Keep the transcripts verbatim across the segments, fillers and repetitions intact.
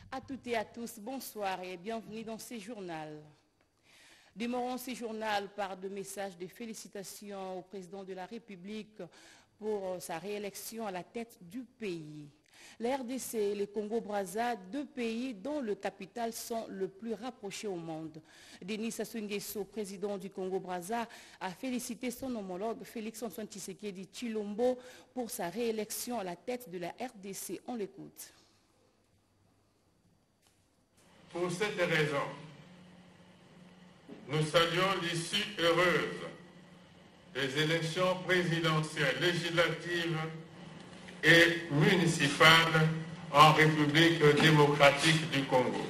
À toutes et à tous, bonsoir et bienvenue dans ce journal. Démarrons ce journal par deux messages de félicitations au président de la République pour sa réélection à la tête du pays. La R D C et le Congo-Brazza, deux pays dont le capital sont le plus rapprochés au monde. Denis Sassou Nguesso, président du Congo-Brazza, a félicité son homologue Félix-Antoine Tshisekedi Tshilombo pour sa réélection à la tête de la R D C. On l'écoute. Pour cette raison, nous saluons l'issue heureuse des élections présidentielles, législatives et municipales en République démocratique du Congo.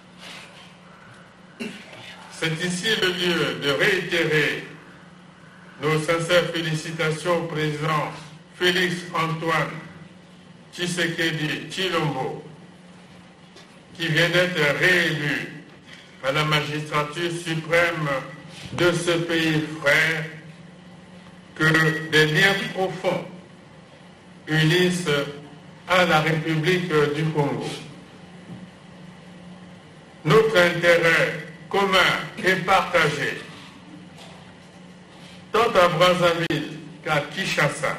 C'est ici le lieu de réitérer nos sincères félicitations au président Félix-Antoine Tshisekedi Tshilombo, qui vient d'être réélu à la magistrature suprême de ce pays frère, que des liens profonds unissent à la République du Congo. Notre intérêt commun et partagé, tant à Brazzaville qu'à Kinshasa,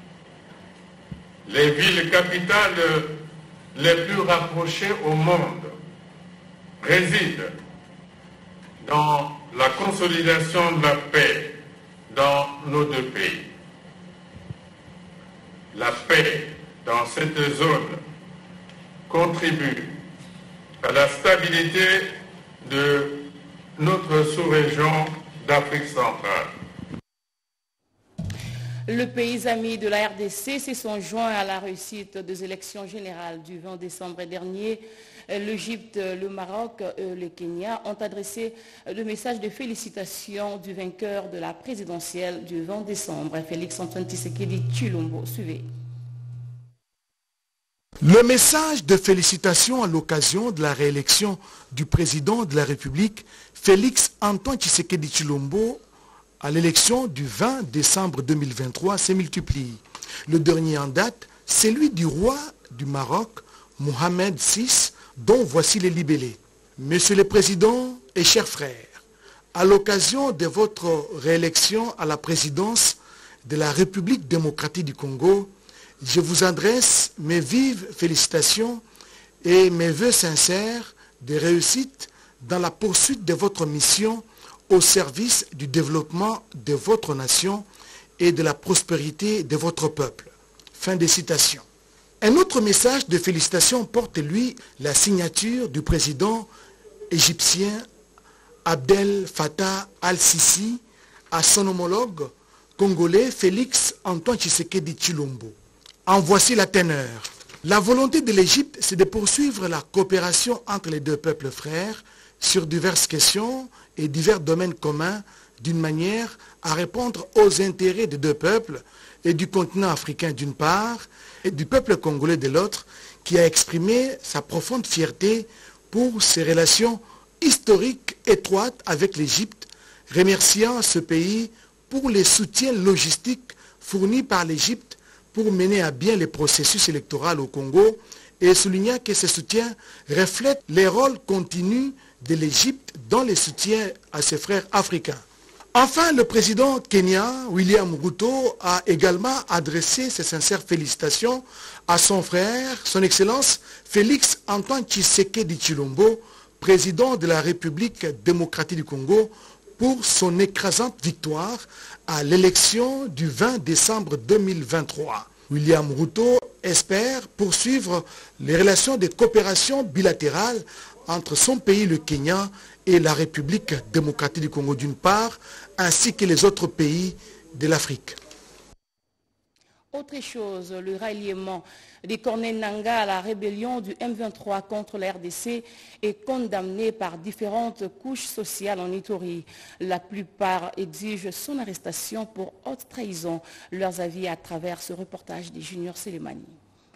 les villes capitales les plus rapprochées au monde, résident dans la consolidation de la paix dans nos deux pays. La paix dans cette zone contribue à la stabilité de notre sous-région d'Afrique centrale. Le pays ami de la R D C se sont joints à la réussite des élections générales du vingt décembre dernier. L'Égypte, le Maroc et le Kenya ont adressé le message de félicitations du vainqueur de la présidentielle du vingt décembre, Félix-Antoine Tshisekedi Tshilombo. Suivez. Le message de félicitations à l'occasion de la réélection du président de la République, Félix-Antoine Tshisekedi Tshilombo, à l'élection du vingt décembre deux mille vingt-trois s'est multiplié. Le dernier en date, c'est celui du roi du Maroc, Mohamed six, dont voici les libellés. Monsieur le Président et chers frères, à l'occasion de votre réélection à la présidence de la République démocratique du Congo, je vous adresse mes vives félicitations et mes vœux sincères de réussite dans la poursuite de votre mission au service du développement de votre nation et de la prospérité de votre peuple. Fin de citation. Un autre message de félicitations porte, lui, la signature du président égyptien Abdel Fattah al-Sisi à son homologue congolais Félix-Antoine Tshisekedi Tshilombo. En voici la teneur. La volonté de l'Égypte, c'est de poursuivre la coopération entre les deux peuples frères sur diverses questions et divers domaines communs d'une manière à répondre aux intérêts des deux peuples et du continent africain d'une part et du peuple congolais de l'autre, qui a exprimé sa profonde fierté pour ses relations historiques étroites avec l'Égypte, remerciant ce pays pour les soutiens logistiques fournis par l'Égypte pour mener à bien les processus électoraux au Congo et soulignant que ce soutien reflète les rôles continus de l'Égypte dans les soutiens à ses frères africains. Enfin, le président kenyan, William Ruto, a également adressé ses sincères félicitations à son frère, son Excellence Félix-Antoine Tshisekedi Tshilombo, président de la République démocratique du Congo, pour son écrasante victoire à l'élection du vingt décembre deux mille vingt-trois. William Ruto espère poursuivre les relations de coopération bilatérales entre son pays, le Kenya, et la République démocratique du Congo d'une part, ainsi que les autres pays de l'Afrique. Autre chose, le ralliement des Corneilles Nangaa à la rébellion du M vingt-trois contre la R D C est condamné par différentes couches sociales en Ituri. La plupart exigent son arrestation pour haute trahison. Leurs avis à travers ce reportage de Junior Selemani.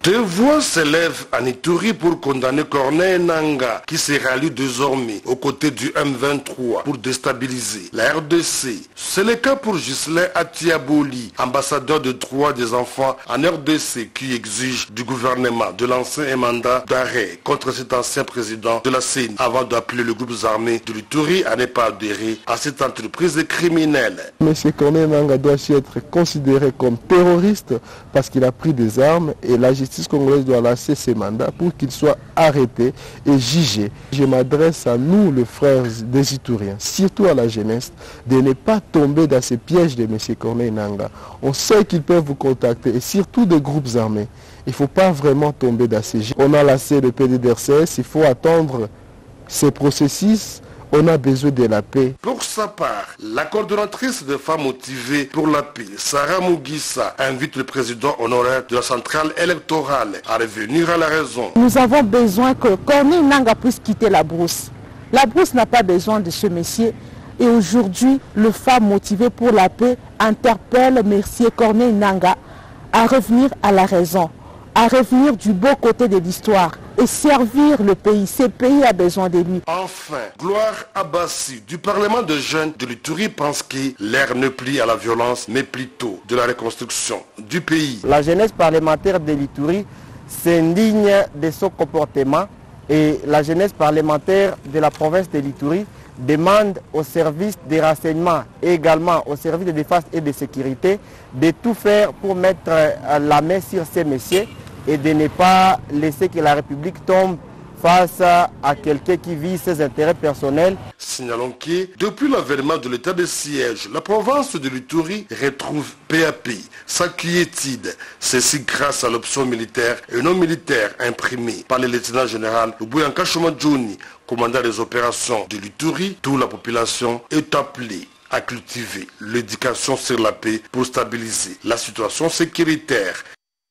Deux voix s'élèvent à Ituri pour condamner Corneille Nangaa, qui se rallie désormais aux côtés du M vingt-trois pour déstabiliser la R D C. C'est le cas pour Ghislain Atiaboli, ambassadeur de droits des enfants en R D C, qui exige du gouvernement de lancer un mandat d'arrêt contre cet ancien président de la C E N I avant d'appeler le groupe armé de l'Ituri à ne pas adhérer à cette entreprise criminelle. Monsieur Corneille Nangaa doit être considéré comme terroriste parce qu'il a pris des armes et la justice La justice congolaise doit lasser ses mandats pour qu'il soit arrêté et jugé. Je m'adresse à nous, les frères des Ituriens, surtout à la jeunesse, de ne pas tomber dans ces pièges de M. Corneille Nangaa. On sait qu'ils peuvent vous contacter, et surtout des groupes armés. Il ne faut pas vraiment tomber dans ces jeux. On a lassé le P D D R C S, il faut attendre ces processus. On a besoin de la paix. Pour sa part, la coordonnatrice de femmes motivées pour la paix, Sarah Mugisa, invite le président honoraire de la centrale électorale à revenir à la raison. Nous avons besoin que Corneille Nangaa puisse quitter la brousse. La brousse n'a pas besoin de ce monsieur. Et aujourd'hui, le femmes motivé pour la paix interpelle M. Corneille Nangaa à revenir à la raison, à revenir du beau côté de l'histoire et servir le pays. Ce pays a besoin de lui. Enfin, Gloire Abassi du Parlement de jeunes de l'Ituri pense que l'ère ne plie à la violence, mais plutôt de la reconstruction du pays. La jeunesse parlementaire de l'Ituri s'indigne de son comportement et la jeunesse parlementaire de la province de l'Ituri demande aux services de renseignement et également aux services de défense et de sécurité de tout faire pour mettre la main sur ces messieurs et de ne pas laisser que la République tombe face à quelqu'un qui vise ses intérêts personnels. Signalons que depuis l'avènement de l'état de siège, la province de l'Ituri retrouve peu à peu sa quiétude. Ceci grâce à l'option militaire et non militaire imprimée par le lieutenant général Lubuyanka Shomadjouni, commandant des opérations de l'Ituri. Toute la population est appelée à cultiver l'éducation sur la paix pour stabiliser la situation sécuritaire.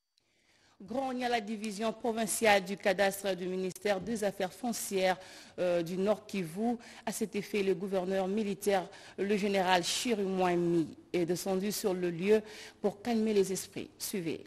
Grogne à la division provinciale du cadastre du ministère des Affaires foncières euh, du Nord Kivu. À cet effet, le gouverneur militaire, le général Chirimwami, est descendu sur le lieu pour calmer les esprits. Suivez.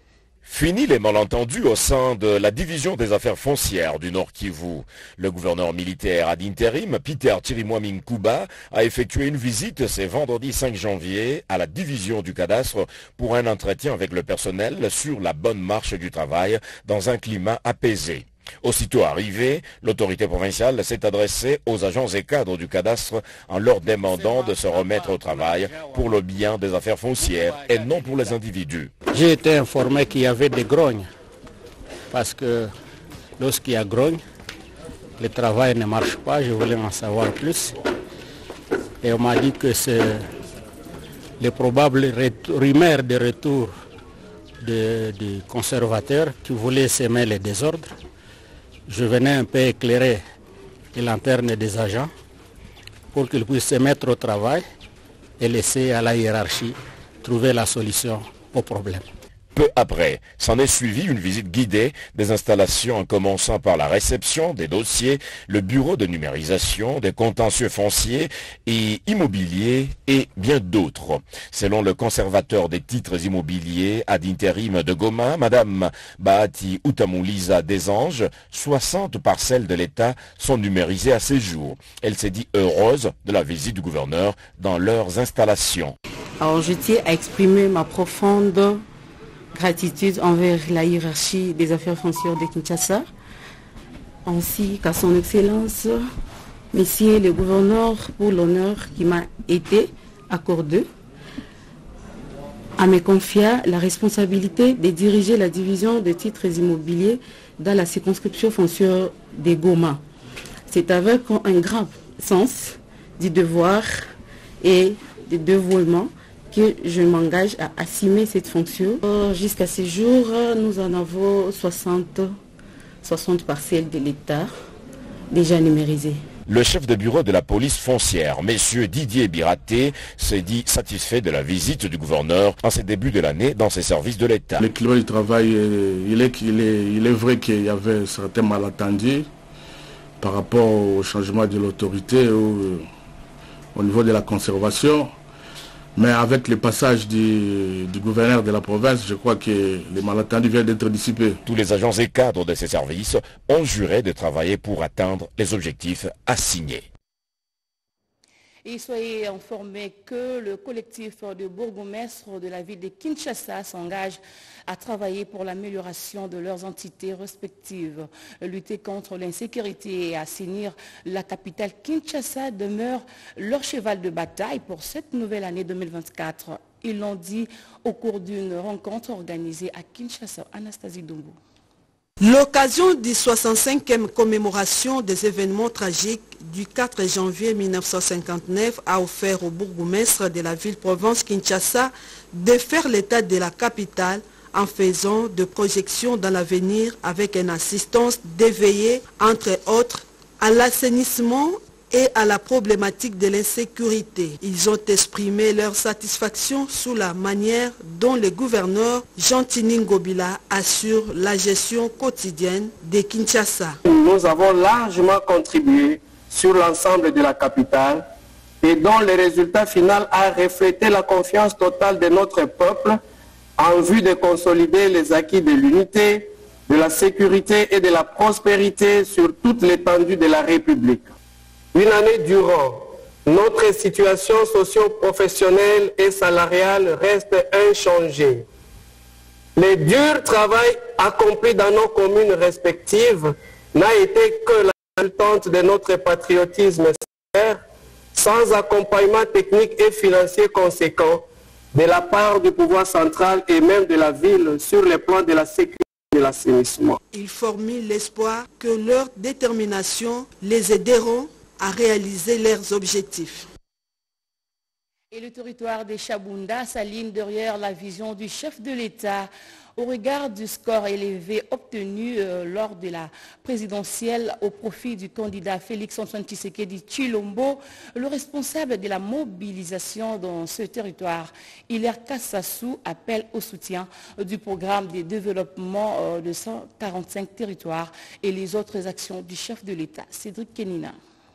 Fini les malentendus au sein de la division des affaires foncières du Nord Kivu. Le gouverneur militaire ad intérim, Peter Chirimwami Nkuba, a effectué une visite ce vendredi cinq janvier à la division du cadastre pour un entretien avec le personnel sur la bonne marche du travail dans un climat apaisé. Aussitôt arrivé, l'autorité provinciale s'est adressée aux agents et cadres du cadastre en leur demandant de se remettre au travail pour le bien des affaires foncières et non pour les individus. J'ai été informé qu'il y avait des grognes parce que lorsqu'il y a grogne, le travail ne marche pas. Je voulais en savoir plus et on m'a dit que c'est les probables rumeurs de retour des conservateurs qui voulaient semer les désordres. Je venais un peu éclairer les lanternes des agents pour qu'ils puissent se mettre au travail et laisser à la hiérarchie trouver la solution au problème. Peu après, s'en est suivi une visite guidée des installations en commençant par la réception des dossiers, le bureau de numérisation, des contentieux fonciers et immobiliers et bien d'autres. Selon le conservateur des titres immobiliers ad intérim de Goma, Madame Bahati Utamuliza Desanges, soixante parcelles de l'État sont numérisées à ces jours. Elle s'est dit heureuse de la visite du gouverneur dans leurs installations. Alors je tiens à exprimer ma profonde gratitude envers la hiérarchie des affaires foncières de Kinshasa, ainsi qu'à son Excellence, Monsieur le gouverneur, pour l'honneur qui m'a été accordé à me confier la responsabilité de diriger la division des titres immobiliers dans la circonscription foncière de Goma. C'est avec un grand sens du devoir et du dévouement que je m'engage à assumer cette fonction. Jusqu'à ce jour, nous en avons soixante, soixante parcelles de l'État déjà numérisées. Le chef de bureau de la police foncière, M. Didier Biraté, s'est dit satisfait de la visite du gouverneur en ce début de l'année dans ses services de l'État. Le climat du travail, il est, il est, il est vrai qu'il y avait certains malentendus par rapport au changement de l'autorité au, au niveau de la conservation. Mais avec le passage du, du gouverneur de la province, je crois que les malentendus viennent d'être dissipés. Tous les agents et cadres de ces services ont juré de travailler pour atteindre les objectifs assignés. Et soyez informés que le collectif de bourgmestres de la ville de Kinshasa s'engage à travailler pour l'amélioration de leurs entités respectives. Lutter contre l'insécurité et assainir la capitale Kinshasa demeure leur cheval de bataille pour cette nouvelle année deux mille vingt-quatre. Ils l'ont dit au cours d'une rencontre organisée à Kinshasa. Anastasie Dumbu. L'occasion du soixante-cinquième commémoration des événements tragiques du quatre janvier mille neuf cent cinquante-neuf a offert au bourgmestre de la ville-province Kinshasa de faire l'état de la capitale en faisant de projections dans l'avenir avec une assistance déveillée, entre autres, à l'assainissement et à la problématique de l'insécurité. Ils ont exprimé leur satisfaction sous la manière dont le gouverneur Jean-Tini Ngobila assure la gestion quotidienne de Kinshasa. Nous avons largement contribué sur l'ensemble de la capitale et dont le résultat final a reflété la confiance totale de notre peuple en vue de consolider les acquis de l'unité, de la sécurité et de la prospérité sur toute l'étendue de la République. Une année durant, notre situation socio-professionnelle et salariale reste inchangée. Le dur travail accompli dans nos communes respectives n'a été que la résultante de notre patriotisme sincère, sans accompagnement technique et financier conséquent de la part du pouvoir central et même de la ville sur le plan de la sécurité et de l'assainissement. Ils formulent l'espoir que leur détermination les aideront à réaliser leurs objectifs. Et le territoire des Chabunda s'aligne derrière la vision du chef de l'État au regard du score élevé obtenu euh, lors de la présidentielle au profit du candidat Félix-Antoine Tshisekedi Tshilombo, le responsable de la mobilisation dans ce territoire. Hilaire Kassassou appelle au soutien du programme de développement euh, de cent quarante-cinq territoires et les autres actions du chef de l'État. Cédric Kenina.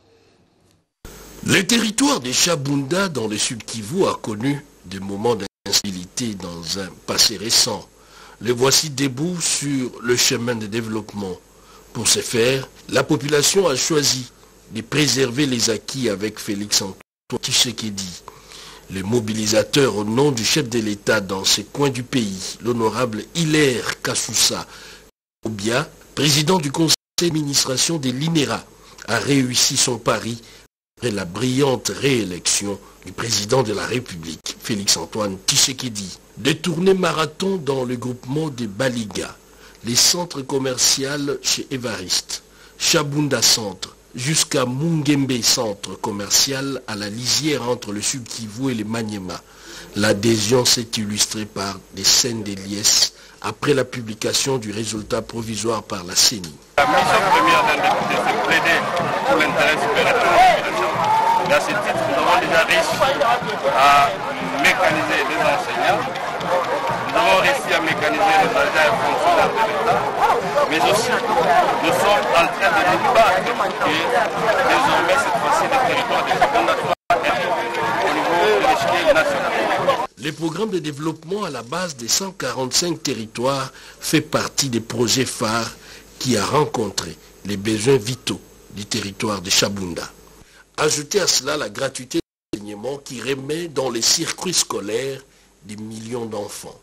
Le territoire des Chabunda dans le sud Kivu a connu des moments d'instabilité dans un passé récent. Les voici debout sur le chemin de développement. Pour ce faire, la population a choisi de préserver les acquis avec Félix-Antoine Tshisekedi. Les mobilisateurs au nom du chef de l'État dans ces coins du pays, l'honorable Hilaire Kassoussa Obia, président du conseil d'administration de l'I N E R A, a réussi son pari après la brillante réélection du président de la République, Félix-Antoine Tshisekedi. Des tournées marathon dans le groupement de Baliga, les centres commerciaux chez Evariste, Chabunda Centre, jusqu'à Mungembe Centre commercial à la lisière entre le Sud Kivu et le Maniema. L'adhésion s'est illustrée par des scènes de liesse après la publication du résultat provisoire par la C E N I. La mission première d'un député, c'est plaider pour l'intérêt supérieur de la population. Et à ce titre, nous avons déjà réussi à mécaniser les enseignants, nous avons réussi à mécaniser les agents fonctionnaires de l'État, mais aussi nous sommes en train de nous battre et désormais cette fois-ci le territoire des Chabunda au niveau de l'échelle nationale. Le programme de développement à la base des cent quarante-cinq territoires fait partie des projets phares qui a rencontré les besoins vitaux du territoire de Chabunda. Ajoutez à cela la gratuité de l'enseignement qui remet dans les circuits scolaires des millions d'enfants.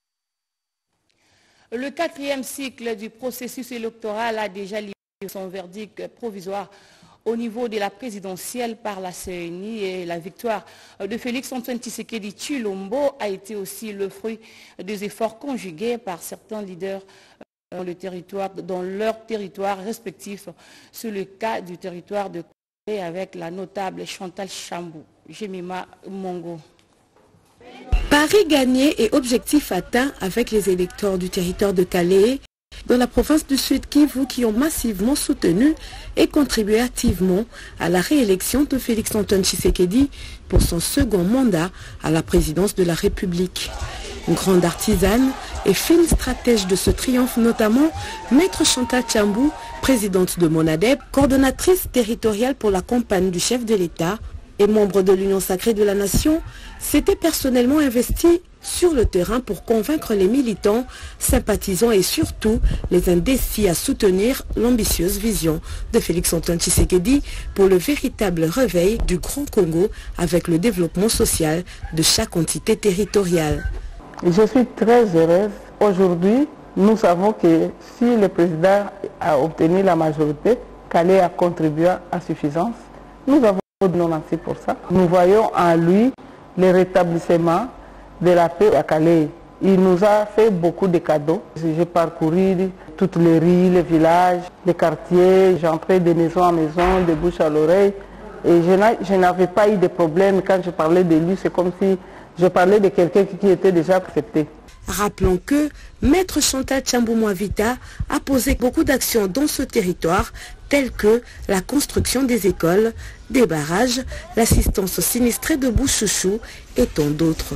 Le quatrième cycle du processus électoral a déjà livré son verdict provisoire au niveau de la présidentielle par la C E N I et la victoire de Félix-Antoine Tshisekedi Tshilombo a été aussi le fruit des efforts conjugués par certains leaders dans, le territoire, dans leur territoire respectif. C'est le cas du territoire de Calais avec la notable Chantal Chambou. Jemima Mongo. Paris gagné et objectif atteint avec les électeurs du territoire de Calais dans la province du Sud Kivu qui ont massivement soutenu et contribué activement à la réélection de Félix-Antoine Tshisekedi pour son second mandat à la présidence de la République. Une grande artisane et fine stratège de ce triomphe, notamment Maître Chantal Chambou, présidente de Monadep, coordonnatrice territoriale pour la campagne du chef de l'État, et membre de l'Union sacrée de la nation, s'était personnellement investi sur le terrain pour convaincre les militants, sympathisants et surtout les indécis à soutenir l'ambitieuse vision de Félix-Antoine Tshisekedi pour le véritable réveil du Grand Congo avec le développement social de chaque entité territoriale. Je suis très heureuse. Aujourd'hui, nous savons que si le président a obtenu la majorité, Calais a contribué à suffisance. Nous avons dénoncé pour ça. Nous voyons en lui le rétablissement de la paix à Calais. Il nous a fait beaucoup de cadeaux. J'ai parcouru toutes les rues, les villages, les quartiers. J'entrais de maison en maison, de bouche à l'oreille. Et je n'avais pas eu de problème. Quand je parlais de lui, c'est comme si je parlais de quelqu'un qui était déjà accepté. Rappelons que Maître Chantal Tshambou-Mwavita a posé beaucoup d'actions dans ce territoire, telles que la construction des écoles, des barrages, l'assistance aux sinistrés de Bouchouchou et tant d'autres.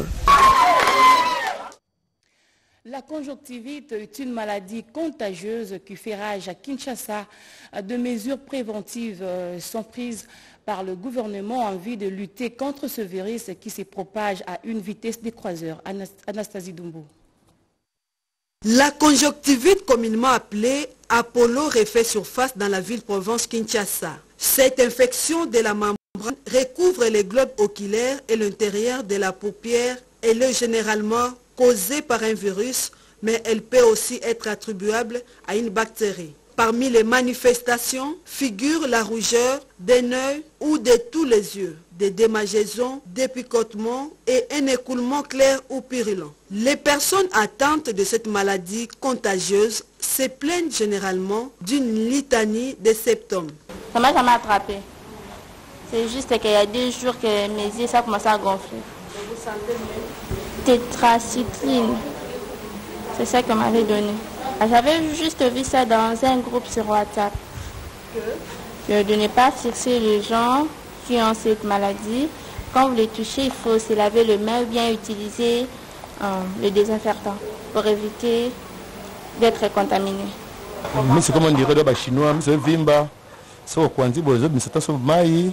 La conjonctivite est une maladie contagieuse qui fait rage à Kinshasa. De mesures préventives sont prises par le gouvernement en vue de lutter contre ce virus qui se propage à une vitesse décroiseur. Anastasie Doumbou. La conjonctivite, communément appelée Apollo, refait surface dans la ville-province Kinshasa. Cette infection de la membrane recouvre les globes oculaires et l'intérieur de la paupière. Elle est généralement causée par un virus, mais elle peut aussi être attribuable à une bactérie. Parmi les manifestations figurent la rougeur d'un œil ou de tous les yeux, des démangeaisons, des picotements et un écoulement clair ou purulent. Les personnes atteintes de cette maladie contagieuse se plaignent généralement d'une litanie de symptômes. Ça m'a jamais attrapé. C'est juste qu'il y a deux jours que mes yeux ça commence à gonfler. Vous sentez mieux? Tétracycline. C'est ça qu'on m'avait donné. J'avais juste vu ça dans un groupe sur WhatsApp. Que de ne pas fixer les gens qui ont cette maladie. Quand vous les touchez, il faut se laver les mains ou bien utiliser euh, le désinfectant pour éviter d'être contaminé. Mais c'est comme on dirait dans les chinois, c'est vimba. C'est au coin du bozo, mais c'est un maï.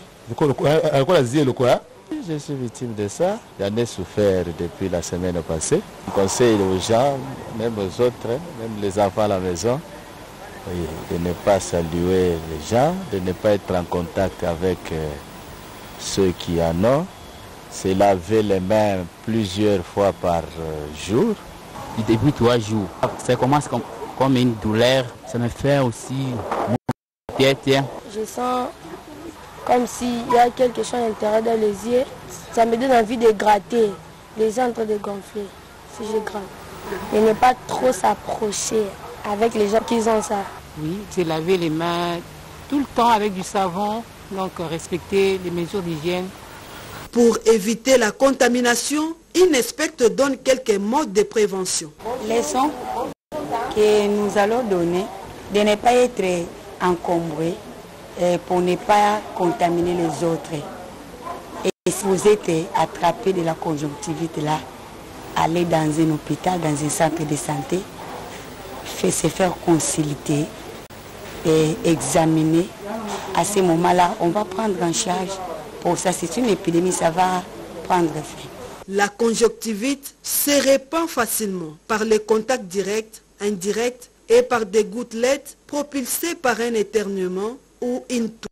Je suis victime de ça. J'en ai souffert depuis la semaine passée. Je conseille aux gens, même aux autres, même les enfants à la maison, de ne pas saluer les gens, de ne pas être en contact avec ceux qui en ont. C'est laver les mains plusieurs fois par jour. Depuis trois jours, ça commence comme, comme une douleur. Ça me fait aussi mon tête. Je sens comme s'il y a quelque chose à l'intérieur dans les yeux. Ça me donne envie de gratter, les yeux en train de gonfler, si je gratte. Et ne pas trop s'approcher avec les gens qui ont ça. Oui, c'est laver les mains tout le temps avec du savon, donc respecter les mesures d'hygiène. Pour éviter la contamination, INESPECT donne quelques modes de prévention. Les sons que nous allons donner, de ne pas être encombrés, pour ne pas contaminer les autres. Et si vous êtes attrapé de la conjonctivite là, allez dans un hôpital, dans un centre de santé, fait se faire consulter et examiner. À ce moment-là, on va prendre en charge. Pour ça, c'est une épidémie, ça va prendre fin. La conjonctivite se répand facilement par les contacts directs, indirects et par des gouttelettes propulsées par un éternuement ou une toux.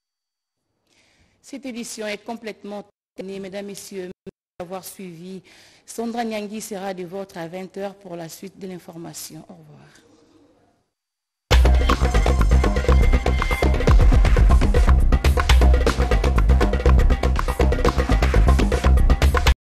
Cette édition est complètement terminée. Mesdames, Messieurs, merci d'avoir suivi. Sandra Nyangui sera de votre à vingt heures pour la suite de l'information. Au revoir.